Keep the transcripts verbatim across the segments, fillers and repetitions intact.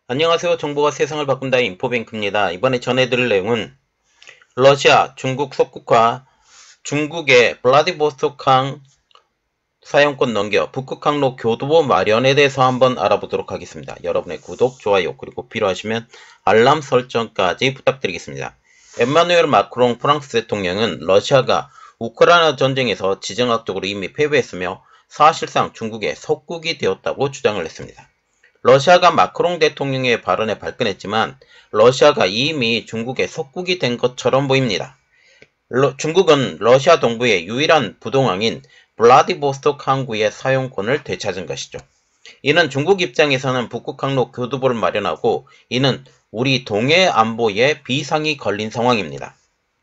안녕하세요. 정보가 세상을 바꾼다 인포뱅크입니다. 이번에 전해드릴 내용은 러시아, 중국 속국화, 중국의 블라디보스토크항 사용권 넘겨 북극항로 교두보 마련에 대해서 한번 알아보도록 하겠습니다. 여러분의 구독, 좋아요, 그리고 필요하시면 알람 설정까지 부탁드리겠습니다. 엠마누엘 마크롱 프랑스 대통령은 러시아가 우크라이나 전쟁에서 지정학적으로 이미 패배했으며 사실상 중국의 속국이 되었다고 주장을 했습니다. 러시아가 마크롱 대통령의 발언에 발끈했지만 러시아가 이미 중국의 속국이 된 것처럼 보입니다. 러, 중국은 러시아 동부의 유일한 부동항인 블라디보스토크 항구의 사용권을 되찾은 것이죠. 이는 중국 입장에서는 북극항로 교두보를 마련하고 이는 우리 동해 안보에 비상이 걸린 상황입니다.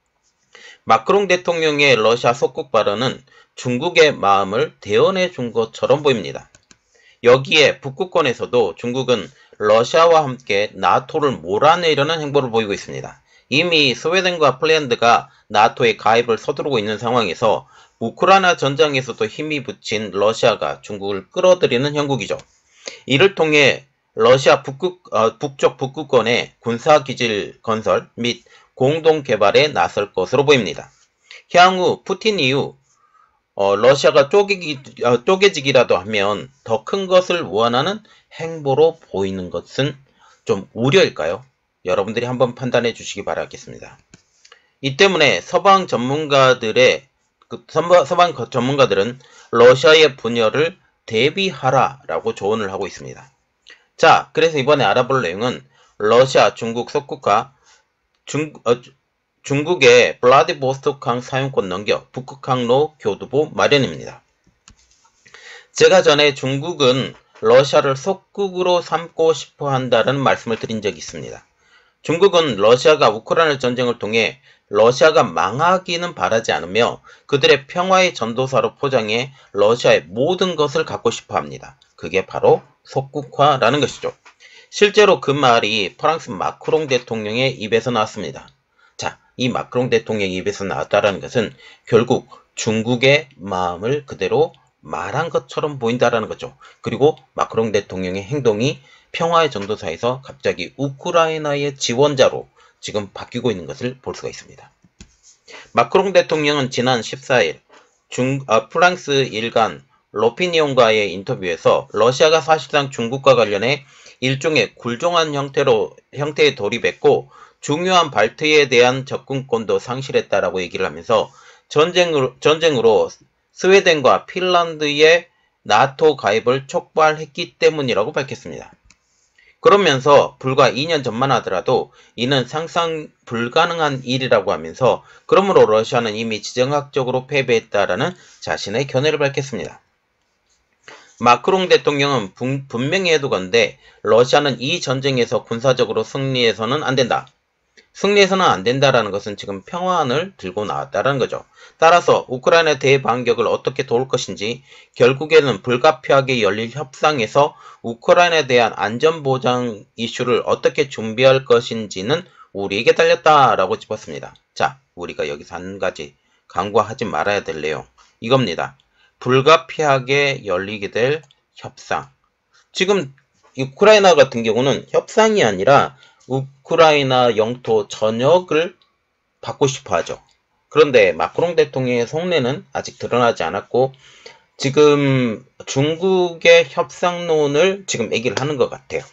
마크롱 대통령의 러시아 속국 발언은 중국의 마음을 대언해 준 것처럼 보입니다. 여기에 북극권에서도 중국은 러시아와 함께 나토를 몰아내려는 행보를 보이고 있습니다. 이미 스웨덴과 핀란드가 나토에 가입을 서두르고 있는 상황에서 우크라이나 전장에서도 힘이 붙인 러시아가 중국을 끌어들이는 형국이죠. 이를 통해 러시아 북극, 어, 북쪽 북극권의 군사기질 건설 및 공동개발에 나설 것으로 보입니다. 향후 푸틴 이후 어, 러시아가 쪼개기, 어, 쪼개지기라도 하면 더 큰 것을 원하는 행보로 보이는 것은 좀 우려일까요? 여러분들이 한번 판단해 주시기 바라겠습니다. 이 때문에 서방 전문가들의 그 서방, 서방 전문가들은 러시아의 분열을 대비하라라고 조언을 하고 있습니다. 자, 그래서 이번에 알아볼 내용은 러시아, 중국 속국화, 중, 어, 중국의 블라디보스토크항 사용권 넘겨 북극항로 교두보 마련입니다. 제가 전에 중국은 러시아를 속국으로 삼고 싶어 한다는 말씀을 드린 적이 있습니다. 중국은 러시아가 우크라이나 전쟁을 통해 러시아가 망하기는 바라지 않으며 그들의 평화의 전도사로 포장해 러시아의 모든 것을 갖고 싶어 합니다. 그게 바로 속국화라는 것이죠. 실제로 그 말이 프랑스 마크롱 대통령의 입에서 나왔습니다. 자, 이 마크롱 대통령의 입에서 나왔다는 것은 결국 중국의 마음을 그대로 말한 것처럼 보인다는 거죠. 그리고 마크롱 대통령의 행동이 평화의 전도사에서 갑자기 우크라이나의 지원자로 지금 바뀌고 있는 것을 볼 수가 있습니다. 마크롱 대통령은 지난 십사일 중, 아, 프랑스 일간 로피니온과의 인터뷰에서 러시아가 사실상 중국과 관련해 일종의 굴종한 형태로, 형태에 돌입했고 중요한 발트해에 대한 접근권도 상실했다라고 얘기를 하면서 전쟁으로, 전쟁으로 스웨덴과 핀란드의 나토 가입을 촉발했기 때문이라고 밝혔습니다. 그러면서 불과 이 년 전만 하더라도 이는 상상 불가능한 일이라고 하면서 그러므로 러시아는 이미 지정학적으로 패배했다라는 자신의 견해를 밝혔습니다. 마크롱 대통령은 분, 분명히 해두건대 러시아는 이 전쟁에서 군사적으로 승리해서는 안 된다. 승리해서는 안 된다라는 것은 지금 평화안을 들고 나왔다는 거죠. 따라서 우크라이나 대반격을 어떻게 도울 것인지 결국에는 불가피하게 열릴 협상에서 우크라이나에 대한 안전보장 이슈를 어떻게 준비할 것인지는 우리에게 달렸다라고 짚었습니다. 자, 우리가 여기서 한 가지 간과하지 말아야 될 내용 이겁니다. 불가피하게 열리게 될 협상. 지금 우크라이나 같은 경우는 협상이 아니라 우크라이나 영토 전역을 받고 싶어 하죠. 그런데 마크롱 대통령의 속내는 아직 드러나지 않았고 지금 중국의 협상론을 지금 얘기를 하는 것 같아요.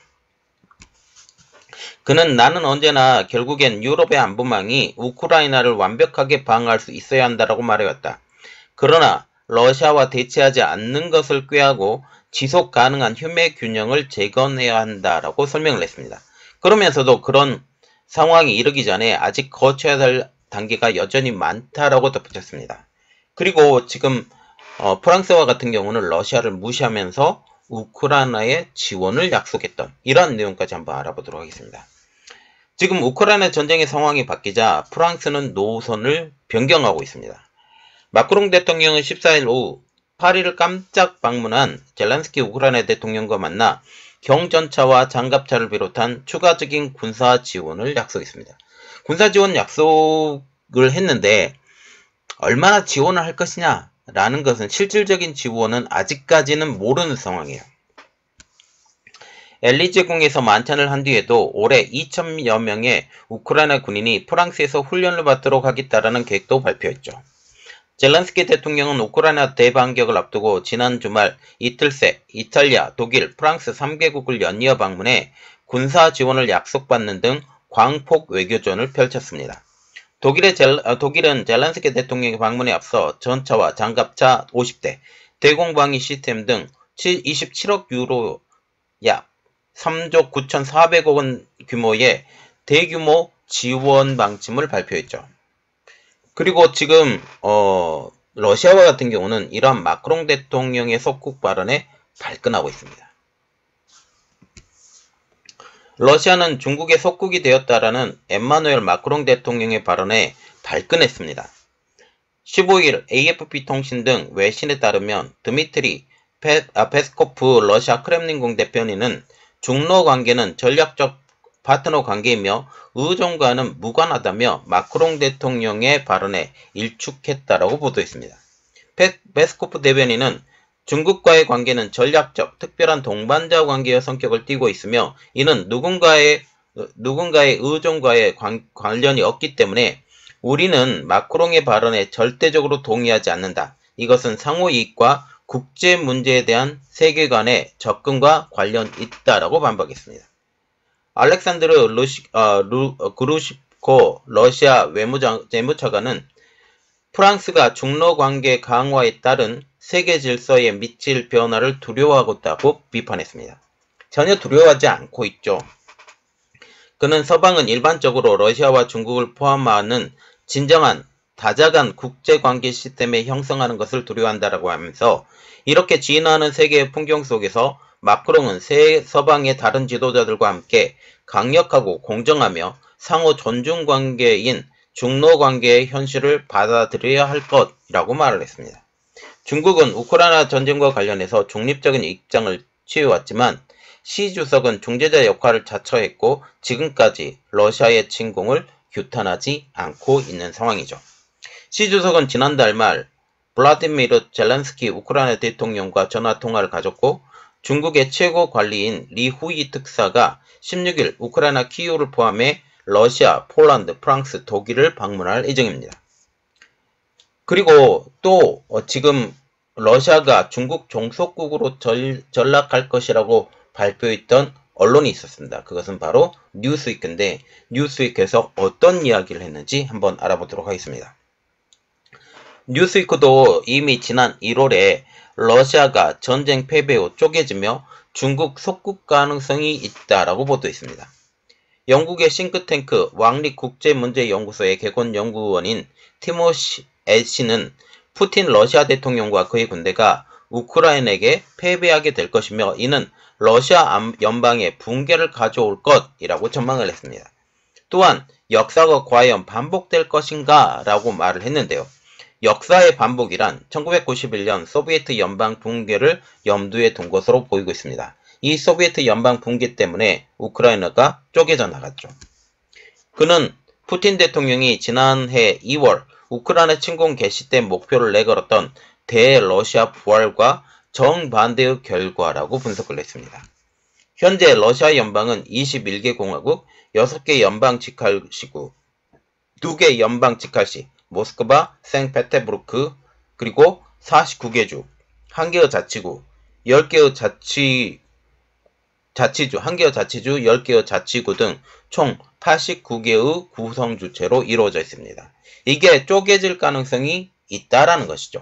그는 나는 언제나 결국엔 유럽의 안보망이 우크라이나를 완벽하게 방어할 수 있어야 한다라고 말해왔다. 그러나 러시아와 대치하지 않는 것을 꾀하고 지속 가능한 휴메 균형을 재건해야 한다라고 설명을 했습니다. 그러면서도 그런 상황이 이르기 전에 아직 거쳐야 할 단계가 여전히 많다라고 덧붙였습니다. 그리고 지금 어, 프랑스와 같은 경우는 러시아를 무시하면서 우크라이나에 지원을 약속했던 이러한 내용까지 한번 알아보도록 하겠습니다. 지금 우크라이나 전쟁의 상황이 바뀌자 프랑스는 노선을 변경하고 있습니다. 마크롱 대통령은 십사일 오후 파리를 깜짝 방문한 젤란스키 우크라이나 대통령과 만나 경전차와 장갑차를 비롯한 추가적인 군사 지원을 약속했습니다. 군사 지원 약속을 했는데 얼마나 지원을 할 것이냐라는 것은 실질적인 지원은 아직까지는 모르는 상황이에요. 엘리 제공에서 만찬을 한 뒤에도 올해 이천여 명의 우크라이나 군인이 프랑스에서 훈련을 받도록 하겠다라는 계획도 발표했죠. 젤렌스키 대통령은 우크라이나 대반격을 앞두고 지난 주말 이틀 새 이탈리아, 독일, 프랑스 삼 개국을 연이어 방문해 군사 지원을 약속받는 등 광폭 외교전을 펼쳤습니다. 독일의 젤, 독일은 젤렌스키 대통령의 방문에 앞서 전차와 장갑차 오십 대, 대공방위 시스템 등 이십칠억 유로 약 삼조 구천사백억 원 규모의 대규모 지원 방침을 발표했죠. 그리고 지금 어, 러시아와 같은 경우는 이러한 마크롱 대통령의 속국 발언에 발끈하고 있습니다. 러시아는 중국의 속국이 되었다라는 엠마누엘 마크롱 대통령의 발언에 발끈했습니다. 십오일 에이에프피 통신 등 외신에 따르면 드미트리 페, 아, 페스코프 러시아 크렘린궁 대변인은 중러 관계는 전략적 파트너 관계이며 의존과는 무관하다며 마크롱 대통령의 발언에 일축했다라고 보도했습니다. 페, 페스코프 대변인은 중국과의 관계는 전략적, 특별한 동반자 관계의 성격을 띠고 있으며 이는 누군가의, 누군가의 의존과의 관, 관련이 없기 때문에 우리는 마크롱의 발언에 절대적으로 동의하지 않는다. 이것은 상호 이익과 국제 문제에 대한 세계관의 접근과 관련이 있다라고 반박했습니다. 알렉산드르 루시, 어, 루, 어, 그루시코 러시아 외무장, 재무차관은 프랑스가 중러 관계 강화에 따른 세계 질서에 미칠 변화를 두려워하고 있다고 비판했습니다. 전혀 두려워하지 않고 있죠. 그는 서방은 일반적으로 러시아와 중국을 포함하는 진정한 다자간 국제관계 시스템을 형성하는 것을 두려워한다라고 하면서 이렇게 진화하는 세계의 풍경 속에서 마크롱은 새 서방의 다른 지도자들과 함께 강력하고 공정하며 상호 존중 관계인 중러 관계의 현실을 받아들여야 할 것이라고 말을 했습니다. 중국은 우크라이나 전쟁과 관련해서 중립적인 입장을 취해왔지만 시 주석은 중재자 역할을 자처했고 지금까지 러시아의 침공을 규탄하지 않고 있는 상황이죠. 시 주석은 지난달 말 블라디미르 젤렌스키 우크라이나 대통령과 전화통화를 가졌고 중국의 최고 관리인 리후이 특사가 십육일 우크라이나 키이우를 포함해 러시아, 폴란드, 프랑스, 독일을 방문할 예정입니다. 그리고 또 지금 러시아가 중국 종속국으로 전, 전락할 것이라고 발표했던 언론이 있었습니다. 그것은 바로 뉴스위크인데 뉴스위크에서 어떤 이야기를 했는지 한번 알아보도록 하겠습니다. 뉴스위크도 이미 지난 일월에 러시아가 전쟁 패배 후 쪼개지며 중국 속국 가능성이 있다라고 보도했습니다. 영국의 싱크탱크 왕립국제문제연구소의 개건 연구원인 티모시 애시는 푸틴 러시아 대통령과 그의 군대가 우크라이나에게 패배하게 될 것이며 이는 러시아 연방의 붕괴를 가져올 것이라고 전망을 했습니다. 또한 역사가 과연 반복될 것인가 라고 말을 했는데요. 역사의 반복이란 천구백구십일년 소비에트 연방 붕괴를 염두에 둔 것으로 보이고 있습니다. 이 소비에트 연방 붕괴 때문에 우크라이나가 쪼개져 나갔죠. 그는 푸틴 대통령이 지난해 이월 우크라이나 침공 개시 때 목표를 내걸었던 대러시아 부활과 정반대의 결과라고 분석을 했습니다. 현재 러시아 연방은 이십일 개 공화국, 여섯 개 연방 직할시구, 두 개 연방 직할시, 모스크바, 생페테부르크, 그리고 사십구 개 주, 한 개의 자치구, 열 개의 자치, 자치주, 한 개의 자치주, 열 개의 자치구 등 총 팔십구 개의 구성주체로 이루어져 있습니다. 이게 쪼개질 가능성이 있다라는 것이죠.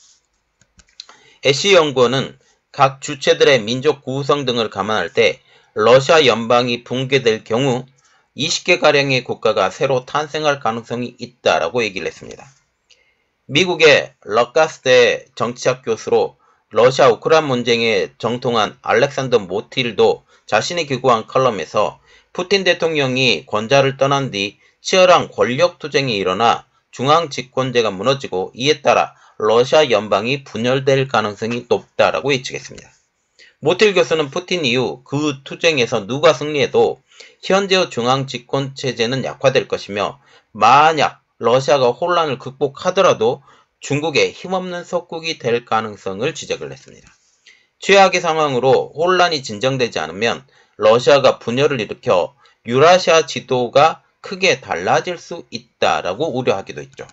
애쉬 연구원은 각 주체들의 민족 구성 등을 감안할 때 러시아 연방이 붕괴될 경우 이십 개가량의 국가가 새로 탄생할 가능성이 있다라고 얘기를 했습니다. 미국의 럭가스대 정치학 교수로 러시아 우크라이나 문쟁에 정통한 알렉산더 모틸도 자신이 기고한 칼럼에서 푸틴 대통령이 권좌를 떠난 뒤 치열한 권력 투쟁이 일어나 중앙 집권제가 무너지고 이에 따라 러시아 연방이 분열될 가능성이 높다라고 예측했습니다. 모틸 교수는 푸틴 이후 그 투쟁에서 누가 승리해도 현재의 중앙 집권 체제는 약화될 것이며 만약 러시아가 혼란을 극복하더라도 중국의 힘없는 속국이 될 가능성을 지적을 했습니다. 최악의 상황으로 혼란이 진정되지 않으면 러시아가 분열을 일으켜 유라시아 지도가 크게 달라질 수 있다라고 우려하기도 했죠.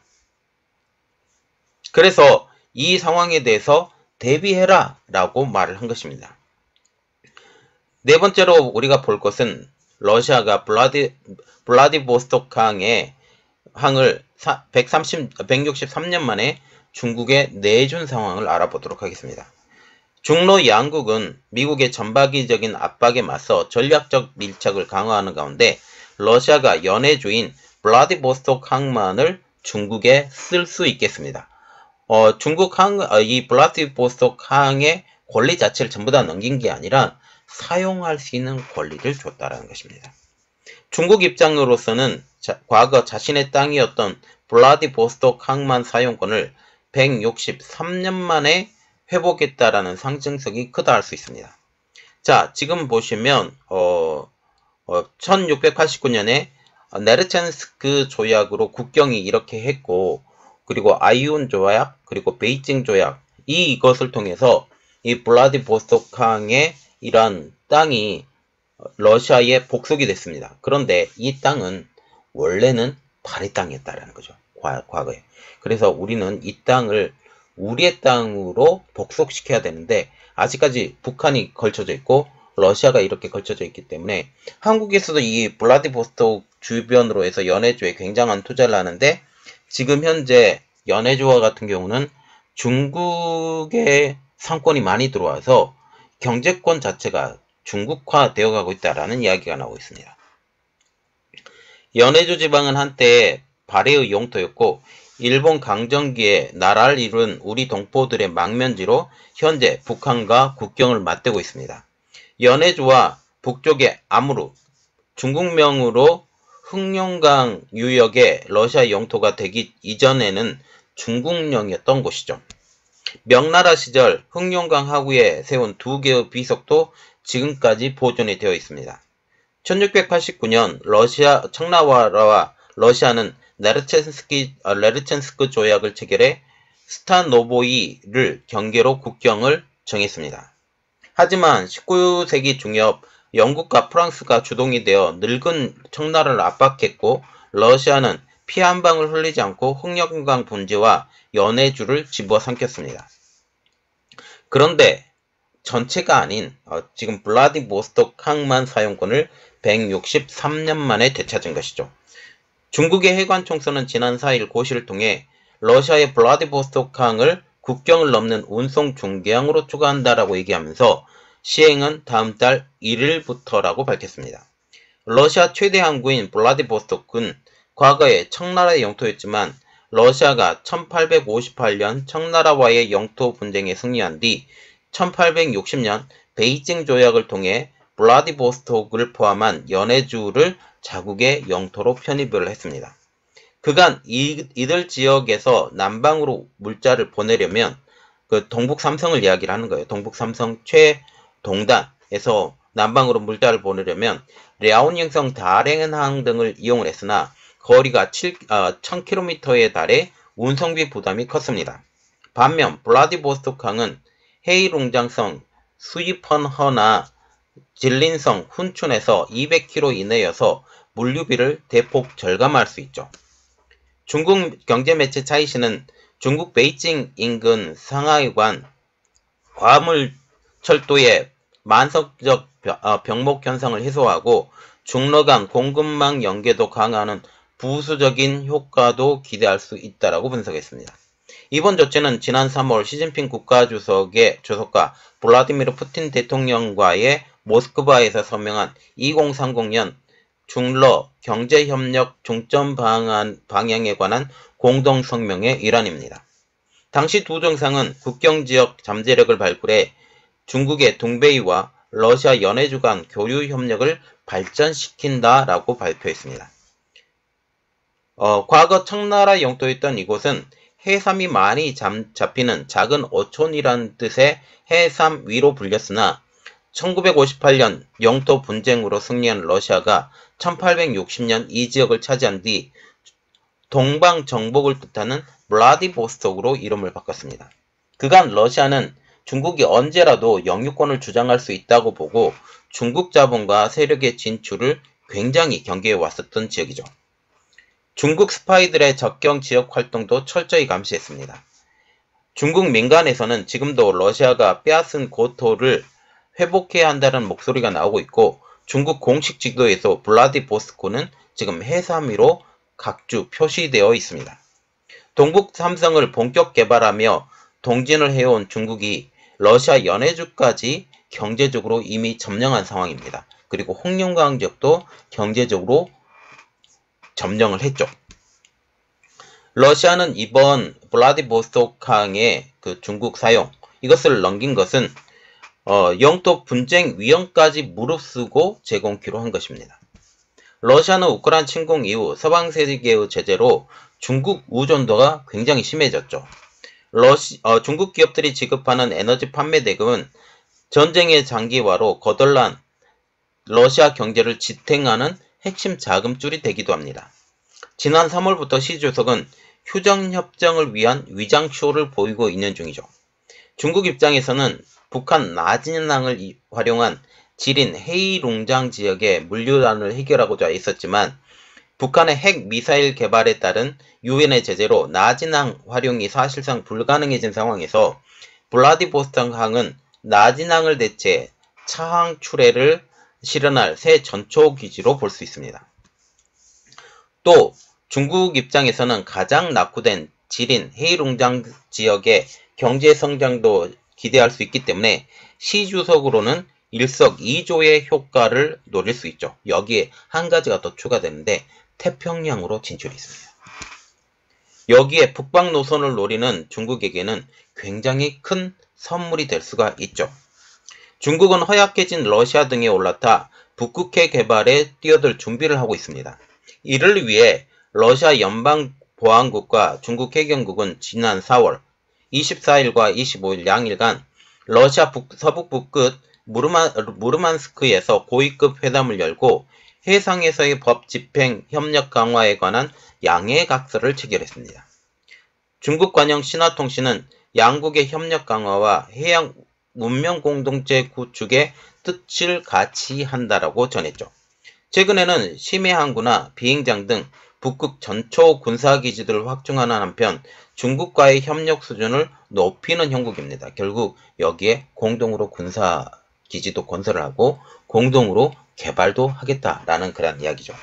그래서 이 상황에 대해서 대비해라 라고 말을 한 것입니다. 네 번째로 우리가 볼 것은 러시아가 블라디, 블라디보스토크 항에 항을 백삼십, 백육십삼 년 만에 중국에 내준 상황을 알아보도록 하겠습니다. 중로 양국은 미국의 전방위적인 압박에 맞서 전략적 밀착을 강화하는 가운데 러시아가 연해주인 블라디보스토크 항만을 중국에 쓸 수 있겠습니다. 어, 중국 항, 어, 이 블라디보스토크 항의 권리 자체를 전부 다 넘긴 게 아니라 사용할 수 있는 권리를 줬다라는 것입니다. 중국 입장으로서는 자, 과거 자신의 땅이었던 블라디보스토크 항만 사용권을 백육십삼 년 만에 회복했다라는 상징성이 크다 할 수 있습니다. 자, 지금 보시면 어, 어, 천육백팔십구 년에 네르첸스크 조약으로 국경이 이렇게 했고, 그리고 아이온 조약, 그리고 베이징 조약, 이 이것을 통해서 이 블라디보스토크 항의 이러한 땅이 러시아에 복속이 됐습니다. 그런데 이 땅은 원래는 발의 땅이었다라는 거죠. 과, 과거에. 그래서 우리는 이 땅을 우리의 땅으로 복속시켜야 되는데 아직까지 북한이 걸쳐져 있고 러시아가 이렇게 걸쳐져 있기 때문에 한국에서도 이 블라디보스토크 주변으로 해서 연해주에 굉장한 투자를 하는데 지금 현재 연해주와 같은 경우는 중국의 상권이 많이 들어와서 경제권 자체가 중국화 되어 가고 있다라는 이야기가 나오고 있습니다. 연해주 지방은 한때 발해의 영토였고 일본 강점기에 나라를 이룬 우리 동포들의 망면지로 현재 북한과 국경을 맞대고 있습니다. 연해주와 북쪽의 아무르, 중국명으로 흑룡강 유역의 러시아 영토가 되기 이전에는 중국령이었던 곳이죠. 명나라 시절 흑룡강 하구에 세운 두 개의 비석도 지금까지 보존이 되어 있습니다. 천육백팔십구 년 러시아 청나라와 러시아는 네르첸스키, 아, 네르첸스크 조약을 체결해 스타노보이를 경계로 국경을 정했습니다. 하지만 십구 세기 중엽 영국과 프랑스가 주동이 되어 늙은 청나라를 압박했고 러시아는 피 한 방울 흘리지 않고 흑룡강 분지와 연해주를 집어삼켰습니다. 그런데 전체가 아닌 어, 지금 블라디보스토크 항만 사용권을 백육십삼 년 만에 되찾은 것이죠. 중국의 해관 총서는 지난 사 일 고시를 통해 러시아의 블라디보스토크 항을 국경을 넘는 운송 중개항으로 추가한다라고 얘기하면서 시행은 다음 달 일 일부터라고 밝혔습니다. 러시아 최대 항구인 블라디보스토크는 과거에 청나라의 영토였지만 러시아가 천팔백오십팔 년 청나라와의 영토 분쟁에 승리한 뒤 천팔백육십 년 베이징 조약을 통해 블라디보스토크를 포함한 연해주를 자국의 영토로 편입을 했습니다. 그간 이, 이들 지역에서 남방으로 물자를 보내려면 그 동북 삼성을 이야기를 하는 거예요. 동북 삼성 최동단에서 남방으로 물자를 보내려면 랴오닝성 다롄항 등을 이용을 했으나 거리가 칠, 어, 천 킬로미터에 달해 운송비 부담이 컸습니다. 반면 블라디보스토크 항은 헤이룽장성 수이펀허나 질린성 훈춘에서 이백 킬로미터 이내여서 물류비를 대폭 절감할 수 있죠. 중국 경제매체 차이시는 중국 베이징 인근 상하이관 화물철도의 만성적 병목 현상을 해소하고 중러 간 공급망 연계도 강화하는 부수적인 효과도 기대할 수 있다라고 분석했습니다. 이번 조치는 지난 삼월 시진핑 국가주석의 주석과 블라디미르 푸틴 대통령과의 모스크바에서 서명한 이천삼십 년 중러 경제협력 중점 방안, 방향에 관한 공동성명의 일환입니다. 당시 두 정상은 국경지역 잠재력을 발굴해 중국의 동베이와 러시아 연해주 간 교류 협력을 발전시킨다라고 발표했습니다. 어, 과거 청나라 영토였던 이곳은 해삼이 많이 잠, 잡히는 작은 어촌이란 뜻의 해삼 위로 불렸으나 천구백오십팔 년 영토 분쟁으로 승리한 러시아가 천팔백육십 년 이 지역을 차지한 뒤 동방 정복을 뜻하는 블라디보스토크로 이름을 바꿨습니다. 그간 러시아는 중국이 언제라도 영유권을 주장할 수 있다고 보고 중국 자본과 세력의 진출을 굉장히 경계해 왔었던 지역이죠. 중국 스파이들의 접경 지역 활동도 철저히 감시했습니다. 중국 민간에서는 지금도 러시아가 빼앗은 고토를 회복해야 한다는 목소리가 나오고 있고, 중국 공식 지도에서 블라디보스토크는 지금 해삼위로 각주 표시되어 있습니다. 동북 삼성을 본격 개발하며 동진을 해온 중국이 러시아 연해주까지 경제적으로 이미 점령한 상황입니다. 그리고 홍룡강 지역도 경제적으로 점령을 했죠. 러시아는 이번 블라디보스토크항의 그 중국 사용, 이것을 넘긴 것은 어, 영토 분쟁 위험까지 무릅쓰고 제공키로 한 것입니다. 러시아는 우크라이나 침공 이후 서방 세계의 제재로 중국 의존도가 굉장히 심해졌죠. 러시, 어, 중국 기업들이 지급하는 에너지 판매 대금은 전쟁의 장기화로 거덜난 러시아 경제를 지탱하는 핵심 자금줄이 되기도 합니다. 지난 삼월부터 시 주석은 휴전협정을 위한 위장쇼를 보이고 있는 중이죠. 중국 입장에서는 북한 나진낭을 활용한 지린 헤이룽장 지역의 물류난을 해결하고자 했었지만, 북한의 핵 미사일 개발에 따른 유엔의 제재로 나진낭 활용이 사실상 불가능해진 상황에서 블라디보스토크항은 나진낭을 대체 차항 출해를 실현할 새 전초기지로 볼 수 있습니다. 또 중국 입장에서는 가장 낙후된 지린 헤이룽장 지역의 경제 성장도 기대할 수 있기 때문에 시 주석으로는 일석이조의 효과를 노릴 수 있죠. 여기에 한 가지가 더 추가되는데 태평양으로 진출이 있습니다. 여기에 북방 노선을 노리는 중국에게는 굉장히 큰 선물이 될 수가 있죠. 중국은 허약해진 러시아 등에 올라타 북극해 개발에 뛰어들 준비를 하고 있습니다. 이를 위해 러시아 연방보안국과 중국 해경국은 지난 사월 이십사일과 이십오일 양일간 러시아 북, 서북부 끝 무르만, 무르만스크에서 고위급 회담을 열고 해상에서의 법 집행 협력 강화에 관한 양해각서를 체결했습니다. 중국 관영 신화통신은 양국의 협력 강화와 해양 문명 공동체 구축의 뜻을 같이 한다라고 전했죠. 최근에는 심해 항구나 비행장 등 북극 전초 군사기지들을 확충하는 한편 중국과의 협력 수준을 높이는 형국입니다. 결국 여기에 공동으로 군사기지도 건설을 하고 공동으로 개발도 하겠다라는 그런 이야기죠.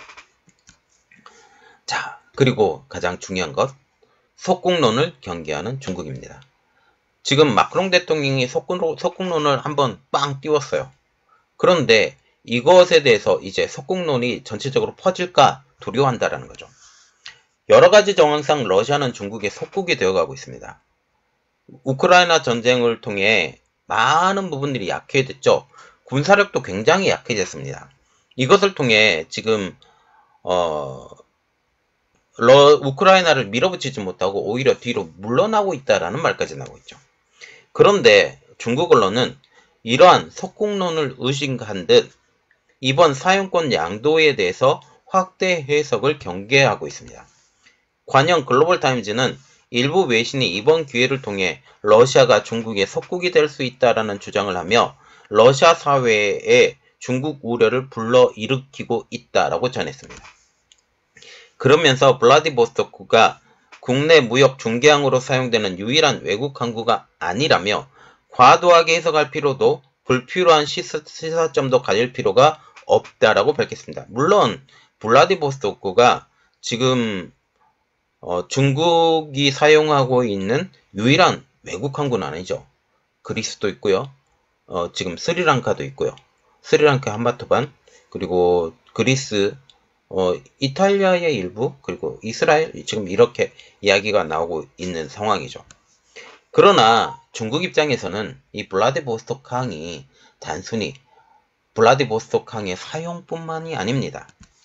자, 그리고 가장 중요한 것, 속국론을 경계하는 중국입니다. 지금 마크롱 대통령이 속국, 속국론을 한번 빵 띄웠어요. 그런데 이것에 대해서 이제 속국론이 전체적으로 퍼질까 두려워한다라는 거죠. 여러 가지 정황상 러시아는 중국의 속국이 되어가고 있습니다. 우크라이나 전쟁을 통해 많은 부분들이 약해졌죠. 군사력도 굉장히 약해졌습니다. 이것을 통해 지금 어, 러, 우크라이나를 밀어붙이지 못하고 오히려 뒤로 물러나고 있다라는 말까지 나오고 있죠. 그런데 중국 언론은 이러한 속국론을 의심한 듯 이번 사용권 양도에 대해서 확대 해석을 경계하고 있습니다. 관영 글로벌타임즈는 일부 외신이 이번 기회를 통해 러시아가 중국의 속국이 될 수 있다라는 주장을 하며 러시아 사회에 중국 우려를 불러일으키고 있다라고 전했습니다. 그러면서 블라디보스토크가 국내 무역 중개항으로 사용되는 유일한 외국 항구가 아니라며 과도하게 해석할 필요도 불필요한 시사, 시사점도 가질 필요가 없다라고 밝혔습니다. 물론 블라디보스토크가 지금 어, 중국이 사용하고 있는 유일한 외국 항구는 아니죠. 그리스도 있고요. 어, 지금 스리랑카도 있고요. 스리랑카 한바토반, 그리고 그리스, 어, 이탈리아의 일부, 그리고 이스라엘, 지금 이렇게 이야기가 나오고 있는 상황이죠. 그러나 중국 입장에서는 이 블라디보스토크 항이 단순히 블라디보스토크 항의 사용뿐만이 아닙니다.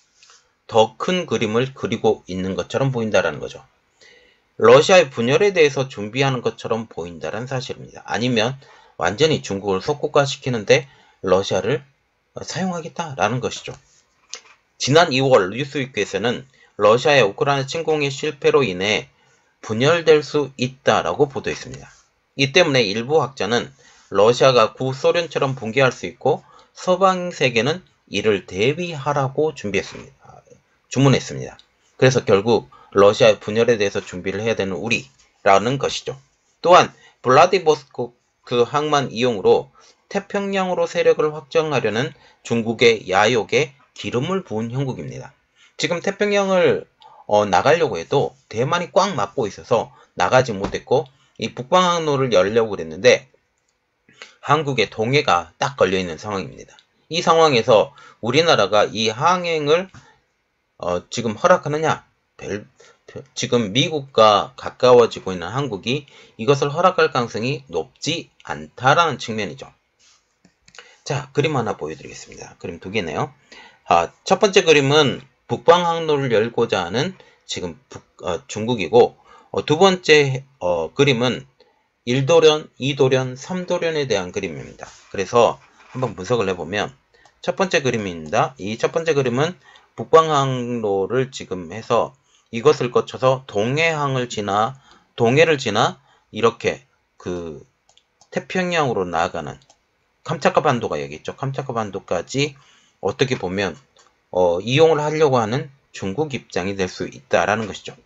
더 큰 그림을 그리고 있는 것처럼 보인다는 거죠. 러시아의 분열에 대해서 준비하는 것처럼 보인다는 사실입니다. 아니면 완전히 중국을 속국화시키는데 러시아를 사용하겠다라는 것이죠. 지난 이월 뉴스위크에서는 러시아의 우크라이나 침공의 실패로 인해 분열될 수 있다라고 보도했습니다. 이 때문에 일부 학자는 러시아가 구소련처럼 붕괴할 수 있고 서방 세계는 이를 대비하라고 준비했습니다. 주문했습니다. 그래서 결국 러시아의 분열에 대해서 준비를 해야 되는 우리라는 것이죠. 또한 블라디보스토크 항만 이용으로 태평양으로 세력을 확장하려는 중국의 야욕에 기름을 부은 형국입니다. 지금 태평양을 어, 나가려고 해도 대만이 꽉 막고 있어서 나가지 못했고 이 북방항로를 열려고 그랬는데 한국의 동해가 딱 걸려있는 상황입니다. 이 상황에서 우리나라가 이 항행을 어, 지금 허락하느냐? 별, 지금 미국과 가까워지고 있는 한국이 이것을 허락할 가능성이 높지 않다라는 측면이죠. 자, 그림 하나 보여드리겠습니다. 그림 두 개네요. 아, 첫 번째 그림은 북방 항로를 열고자 하는 지금 북, 어, 중국이고 어, 두 번째 어, 그림은 일 도련, 이 도련, 삼 도련에 대한 그림입니다. 그래서 한번 분석을 해보면 첫 번째 그림입니다. 이 첫 번째 그림은 북방항로를 지금 해서 이것을 거쳐서 동해항을 지나 동해를 지나 이렇게 그 태평양으로 나아가는 캄차카 반도가 여기 있죠. 캄차카 반도까지 어떻게 보면 어, 이용을 하려고 하는 중국 입장이 될 수 있다라는 것이죠.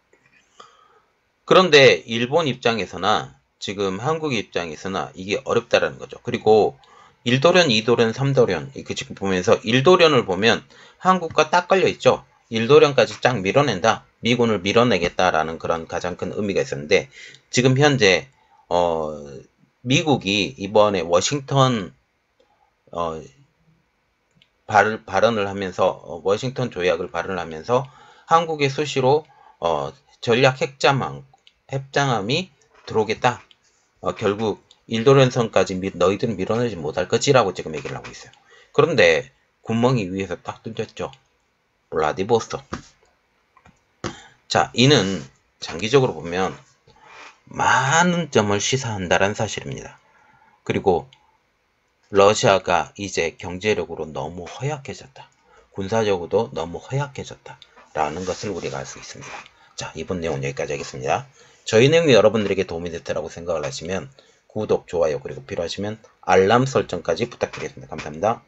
그런데 일본 입장에서나 지금 한국 입장에서나 이게 어렵다라는 거죠. 그리고 일 도련, 이 도련, 삼 도련 이렇게 지금 보면서 일 도련을 보면 한국과 딱 걸려 있죠. 일 도련까지 쫙 밀어낸다. 미군을 밀어내겠다라는 그런 가장 큰 의미가 있었는데 지금 현재 어, 미국이 이번에 워싱턴 어, 발, 발언을 하면서 어, 워싱턴 조약을 발언을 하면서 한국의 수시로 어, 전략 핵잠함, 핵잠함이 들어오겠다. 어, 결국 일도련선까지 미, 너희들은 밀어내지 못할 거지라고 지금 얘기를 하고 있어요. 그런데 구멍이 위에서 딱 뚫렸죠. 블라디보스토크. 자, 이는 장기적으로 보면 많은 점을 시사한다는 사실입니다. 그리고 러시아가 이제 경제력으로 너무 허약해졌다. 군사적으로도 너무 허약해졌다. 라는 것을 우리가 알 수 있습니다. 자, 이번 내용은 여기까지 하겠습니다. 저희 내용이 여러분들에게 도움이 됐다고 생각을 하시면 구독, 좋아요, 그리고 필요하시면 알람 설정까지 부탁드리겠습니다. 감사합니다.